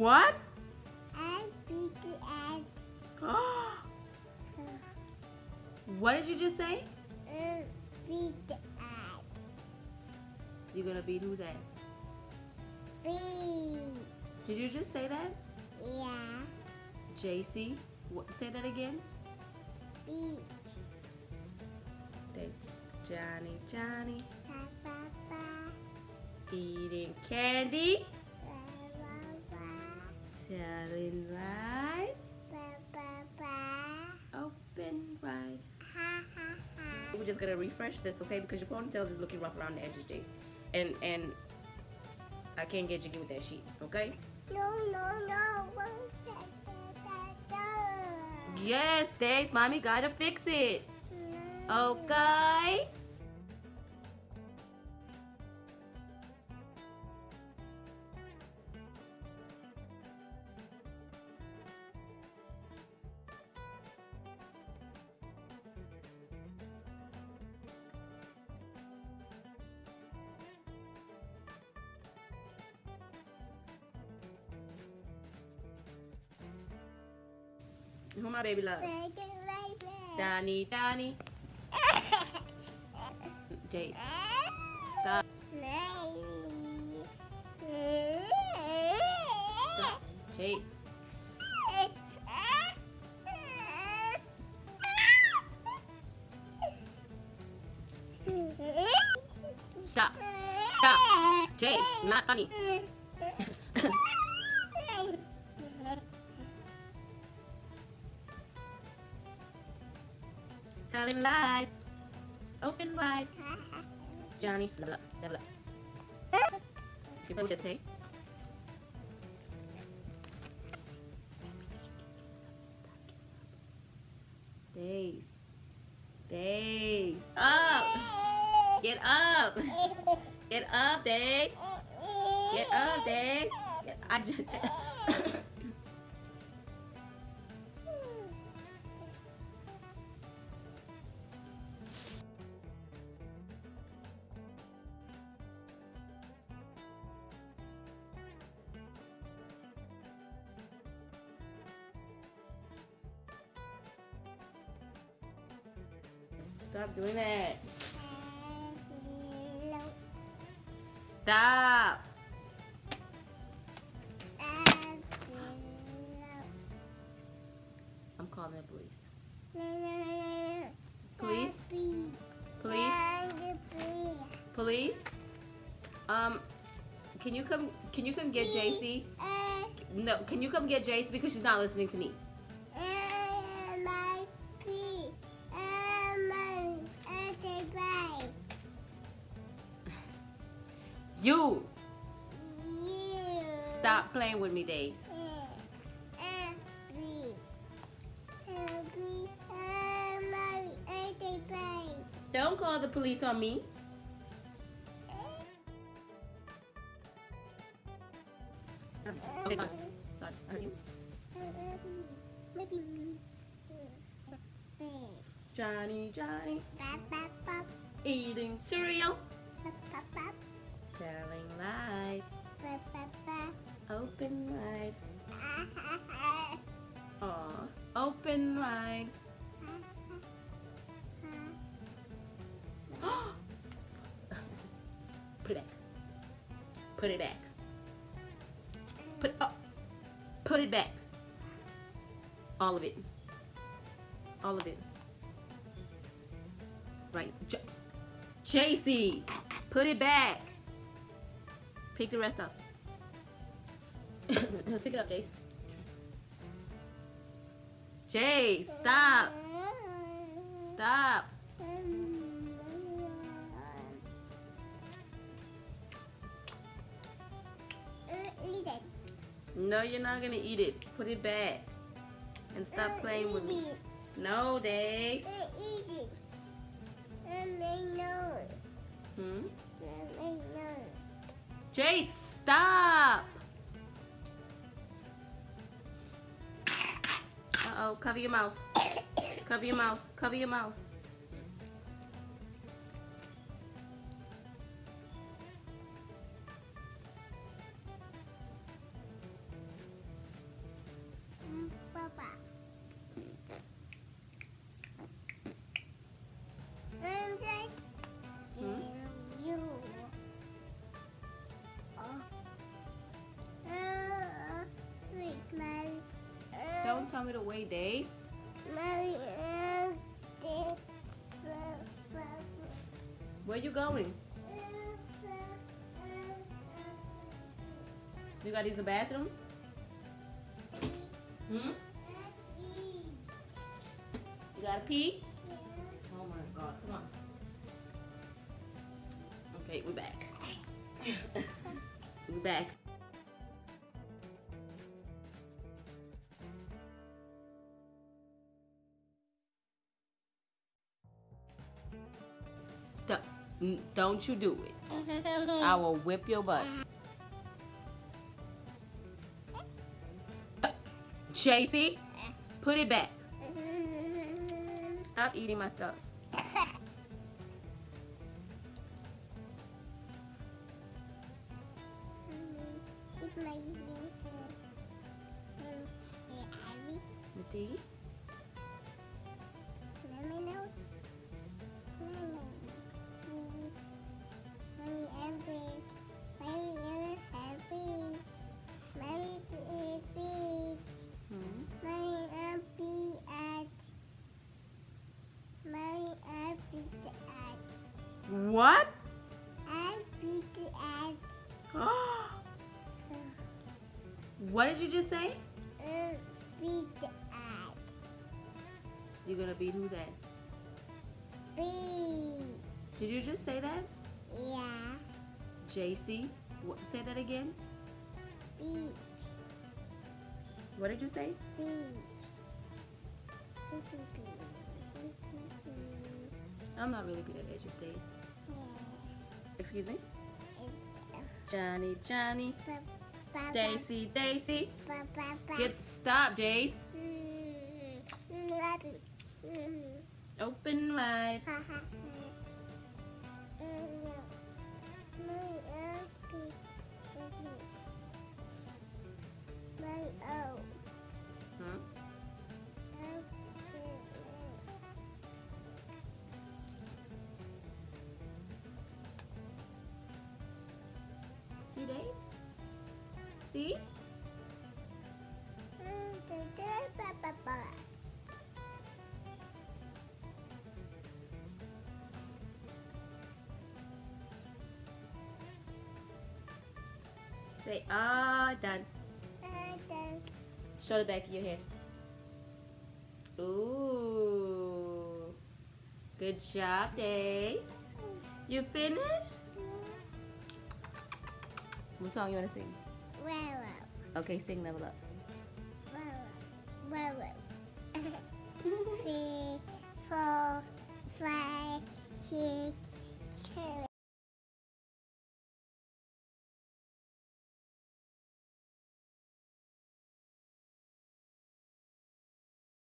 What? I beat the egg. What did you just say? Beat the egg. You're gonna beat whose ass? Beat. Did you just say that? Yeah. Jacey, say that again. Beat. Johnny, Ba, ba, ba. eating candy, Ba, ba, ba. telling lies, Ba, ba, ba. open wide. Ha, ha, ha. We're just gonna refresh this, okay? Because your ponytail is looking rough around the edges, Jace. And I can't get jiggy with that sheet, okay? No. Yes, Dace, mommy gotta fix it. Okay? Who my baby love? Donnie. Jace, stop. Stop. Jace. Stop. Jace, not funny. Telling lies. Open wide. Johnny, level up. You play with this, okay? Dace. Up. Get up. Get up, Dace. Get up, Dace. Stop doing that. Stop. I'm calling the police. Police? Police? Can you come get Jacey? No, can you come get Jace because she's not listening to me? You stop playing with me, Dace. Don't call the police on me. Okay, sorry. I heard you. Johnny, eating cereal, telling lies, open wide. Aw, open wide. Put it back. Put it back. Put it back. All of it. All of it. Right. Jacey, put it back. Pick the rest up. Pick it up, Jace. Jace, stop. Stop. Eat it. No, you're not gonna eat it. Put it back. And stop playing with me. No, Dace. Eat it. Jace, stop. Uh-oh, cover your mouth. Cover your mouth. Cover your mouth. it away, Dace. Where you going? You gotta use the bathroom? Hmm? You gotta pee? Oh my God, come on. Okay, we're back. We're back. Don't you do it. I will whip your butt. Jaceys, put it back. Stop eating my stuff. Tea? What? What did you just say? You're gonna beat whose ass? Did you just say that? Yeah. Jaceys, say that again. What did you say? I'm not really good at edges, Dace. Excuse me? Johnny, Dace. Stop, Dace. Open wide. See, Dace? See? Say, done. Show the back of your head. Ooh. Good job, Dace. You finished? What song you want to sing? Okay, sing Level Up. 3, 4, 5.